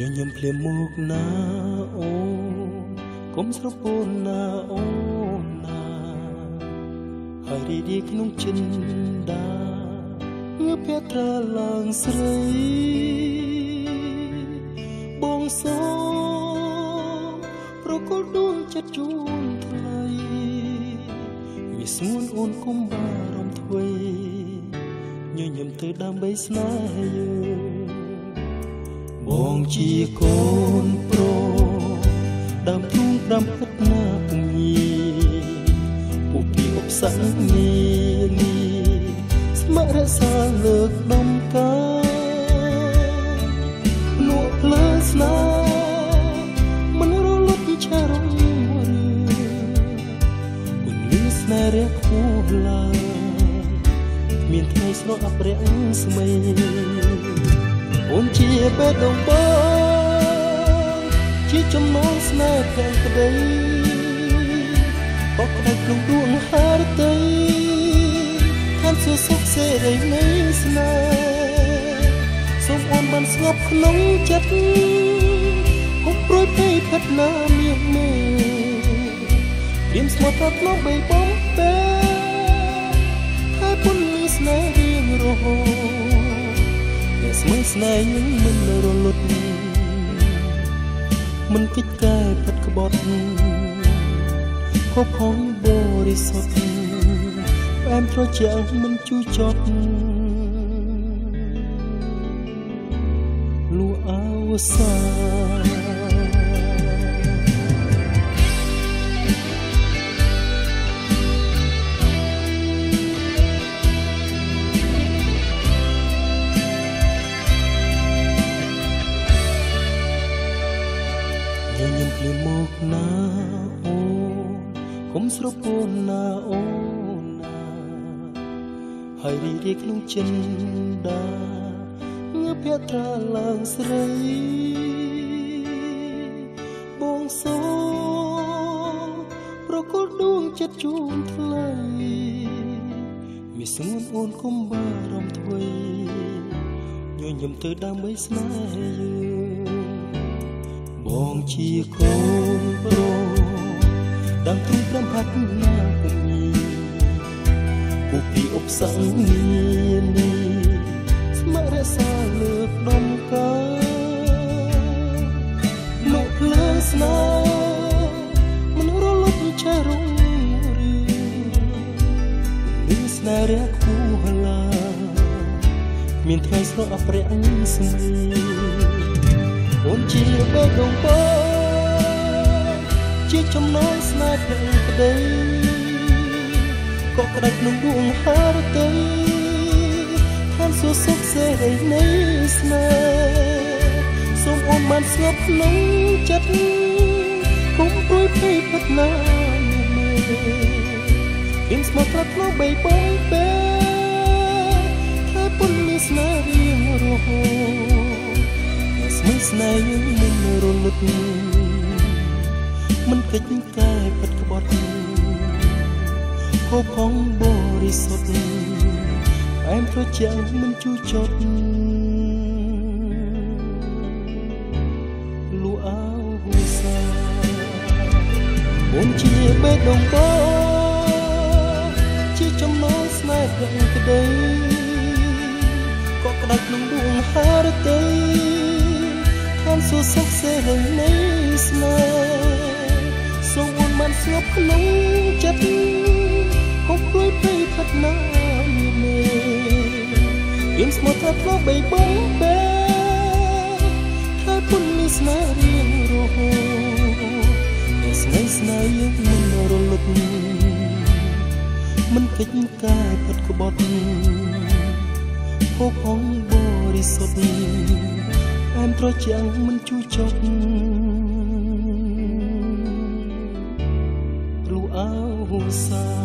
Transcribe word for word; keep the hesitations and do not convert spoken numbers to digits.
ញញឹមភ្លាមមកណាអូកុំស្រពោនណាអូណាហើយរីឌីក្នុងចិនដាងើបភត្រាឡើងស្រីបងសោប្រគល់ដួងចិត្តជូនថ្លៃវាស្ងួនអូនគុំបារម្ភអ្វីញញឹមទៅដើម្បីស្នេហ៍យើងបងជាកូនប្រុសដើមทุ่งដាំពិតណាពុំញីពួកពីឧបសគ្គនានាស្ម័គ្ររក្សាលើកដំការលក់ភ្លើស្នាមិនរលត់ឆារងរឿងគន្លឹះស្នេហ៍រះខ្ពស់ឡើងមានថ្ងៃស្រស់អព្រាំងស្មីអូនជាបេះដូងបងជាចំណងស្នេហ៍ទាំងក្តីក៏ក្តៅក្នុងដួងហារតីខានសួរសុខសេរីនៃស្នេហ៍សូមអូនបានស្ងប់ក្នុងចិត្តកុំព្រួយភ័យផិតណាមាសមេព្រាមស្មោះត្រង់បីបំពេហើយពុនមានស្នេហ៍រៀងរហូតស្មៃស្នេហ៍យើងមិនរលត់មិនគិតកែពិតក្បត់ខុសផងបរិសុទ្ធផ្អែមត្រជាក់មិនជូរចត់លូអវសាញញឹមភ្លាមមកណាអូកុំស្រពោនណាអូណាហើយរីរីក្នុងចិនដាងើបភត្រាឡើងស្រីបងសោប្រគល់ដួងចិត្តជូនថ្លៃមានស្ងួនអូនគុំបារម្ភអ្វីញញឹមទៅដើម្បីស្នេហ៍យើងបងជាកូនប្រុសដើមทุ่งព្រមហាត់ណាពុំញីពួកពីឧបសគ្គនានាស្ម័គ្ររក្សាលើកដំការលោកភ្លើស្នាមិនរលត់ឆារងរឿងមានស្នេហ៍រះខ្ពស់ឡើងមានថ្ងៃស្រស់អព្រាំងស្មីអូនជាបេះដូងបងជាចំណងស្នេហ៍ទាំងក្តីក៏ក្តៅក្នុងដួងហារតីខានសួរសុខសេរីនៃស្នេហ៍សូមអូនបានស្ងប់ក្នុងចិត្តកុំព្រួយភ័យផិតណាមេព្រាមស្មោះត្រង់ក្នុងបីបងពេតែពុនមានស្នេហ៍រៀងរហូតស្មីស្នេហ៍យើងមិនរលត់មិនគិតកែពិតក្បត់ខុសផងបរិសុទ្ធផ្អែមត្រជាក់មិនជូរចត់លូអវសាអូនជាបេះដូងបងជាចំណងស្នេហ៍ទាំងក្តីក៏ក្តៅក្នុងដួងហារតីខានសួរសុខសេរីនៃស្នេហ៍សូមអូនបានស្ងប់ក្នុងចិត្តកុំព្រួយភ័យផិតណាមេព្រាមស្មោះត្រង់ក្នុងបីបងពេហើយពុនមានស្នេហ៍រៀងរហូតតែស្នេហ៍ស្នេហ៍យើងមិនរលត់មិនគិតកែពិតក្បត់ខុសផងបរិសុទ្ធអែមត្រជាក់មិនជូរចត់លូអវសា